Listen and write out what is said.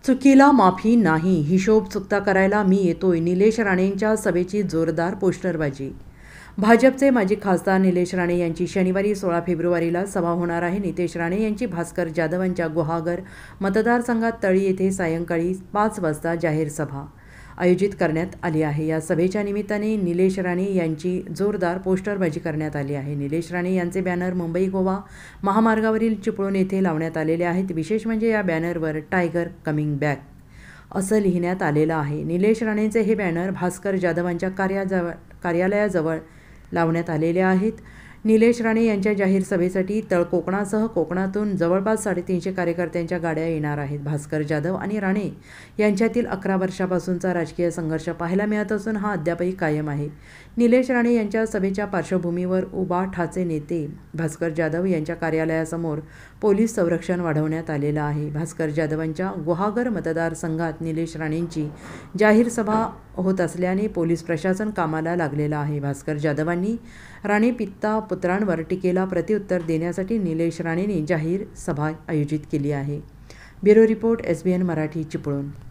चुकीला माफी नाही, हिशोब चुकता करायला मी येतोय. निलेश राणेंच्या सभेची जोरदार पोस्टरबाजी. भाजपचे माजी खासदार निलेश राणे यांची शनिवारी 16 फेब्रुवारीला सभा होणार आहे. नितेश राणे यांची भास्कर जाधवांच्या गुहागर मतदारसंघात तळी येथे सायंकाळी 5 वाजता जाहीर सभा आयोजित करण्यात आली आहे. या सभेच्या निमित्ताने निलेश राणे यांची जोरदार पोस्टरबाजी करण्यात आली आहे. निलेश राणे यांचे बॅनर मुंबई गोवा महामार्गावरील चिपळूण येथे लावण्यात आलेले आहेत. विशेष म्हणजे या बॅनरवर टायगर कमिंग बॅक असं लिहिण्यात आलेलं आहे. निलेश राणेंचे हे बॅनर भास्कर जाधवांच्या कार्यालयाजवळ लावण्यात आलेले आहेत. निलेश राणे यांच्या जाहीर सभेसाठी तळकोकणासह कोकणातून जवळपास 350 कार्यकर्त्यांच्या गाड्या येणार आहेत. भास्कर जाधव आणि राणे यांच्यातील 11 वर्षापासूनचा राजकीय संघर्ष पाहायला मिळत असून हा अद्यापही कायम आहे. निलेश राणे यांच्या सभेच्या पार्श्वभूमीवर उबाठाचे नेते भास्कर जाधव यांच्या कार्यालयासमोर पोलीस संरक्षण वाढवण्यात आलेलं आहे. भास्कर जाधवांच्या गुहागर मतदारसंघात निलेश राणेंची जाहीर सभा होत असल्याने पोलीस प्रशासन कामाला लागलेलं आहे. भास्कर जाधवांनी राणे पिता पुत्रांवर टीकेला प्रत्युत्तर देण्यासाठी निलेश राणेंनी जाहीर सभा आयोजित केली आहे. Bureau report, SBN Marathi, Chiplun.